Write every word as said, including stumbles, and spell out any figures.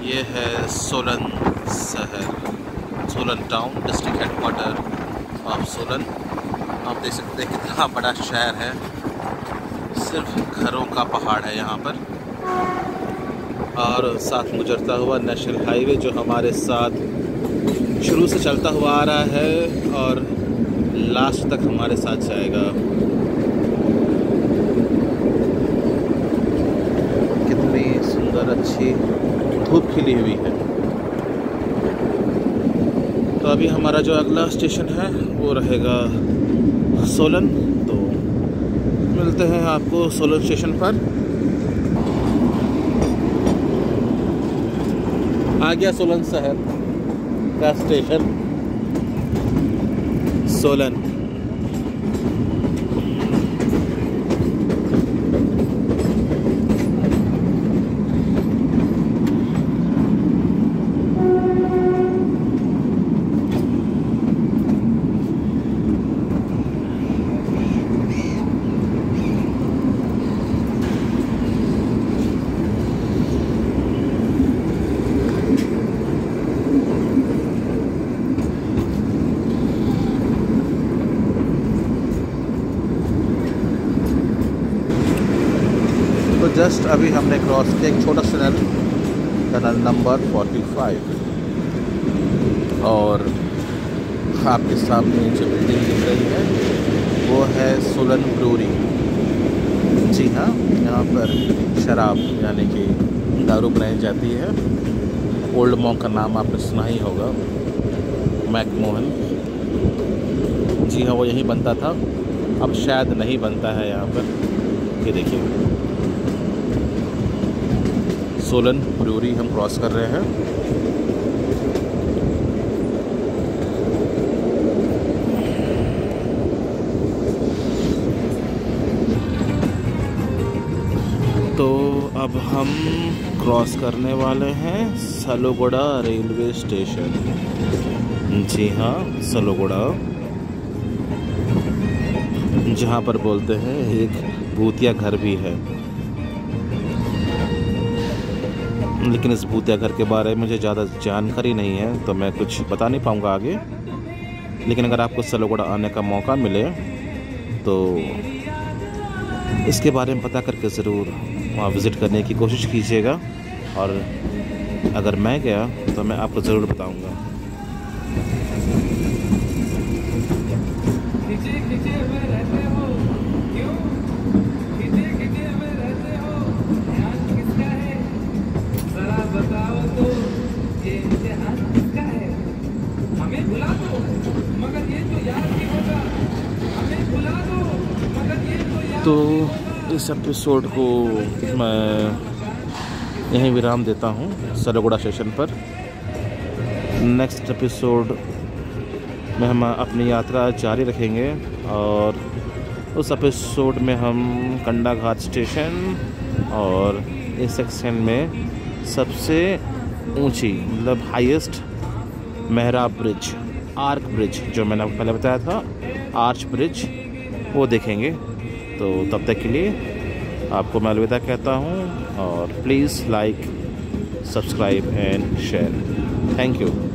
ये है सोलन शहर, Solan town, district headquarter of Solan. आप देख सकते हैं कितना बड़ा शहर है, सिर्फ घरों का पहाड़ है यहाँ पर। और साथ गुजरता हुआ नेशनल हाईवे जो हमारे साथ शुरू से चलता हुआ आ रहा है और लास्ट तक हमारे साथ जाएगा। कितनी सुंदर अच्छी धूप खिली हुई है। तो अभी हमारा जो अगला स्टेशन है वो रहेगा सोलन। तो मिलते हैं आपको सोलन स्टेशन पर। आ गया सोलन शहर का स्टेशन सोलन। तो जस्ट अभी हमने क्रॉस किया एक छोटा सा टनल, टनल नंबर पैंतालीस, और आपके सामने जो बिल्डिंग दिख रही है वो है सोलन ब्रूरी। जी हाँ, यहाँ पर शराब यानी कि दारू बनाई जाती है। ओल्ड मॉन्क का नाम आपने सुना ही होगा, मैकमोहन। जी हाँ, वो यहीं बनता था, अब शायद नहीं बनता है यहाँ पर। ये देखिए सोलन ब्रूरी हम क्रॉस कर रहे हैं। तो अब हम क्रॉस करने वाले हैं सलोगुड़ा रेलवे स्टेशन। जी हाँ, सलोगुड़ा, जहाँ पर बोलते हैं एक भूतिया घर भी है। लेकिन इस भूतिया घर के बारे में मुझे ज़्यादा जानकारी नहीं है, तो मैं कुछ बता नहीं पाऊँगा आगे। लेकिन अगर आपको सलोगुड़ा आने का मौका मिले तो इसके बारे में पता करके ज़रूर वहाँ विज़िट करने की कोशिश कीजिएगा। और अगर मैं गया तो मैं आपको ज़रूर बताऊँगा। तो इस एपिसोड को मैं यहीं विराम देता हूँ सलोगुड़ा स्टेशन पर। नेक्स्ट एपिसोड में हम अपनी यात्रा जारी रखेंगे और उस एपिसोड में हम कंडा घाट स्टेशन और इस सेक्शन में सबसे ऊंची मतलब हाईएस्ट मेहराब ब्रिज, आर्क ब्रिज, जो मैंने आपको पहले बताया था, आर्च ब्रिज, वो देखेंगे। तो तब तक के लिए आपको मैं अलविदा कहता हूँ, और please like, subscribe and share. Thank you.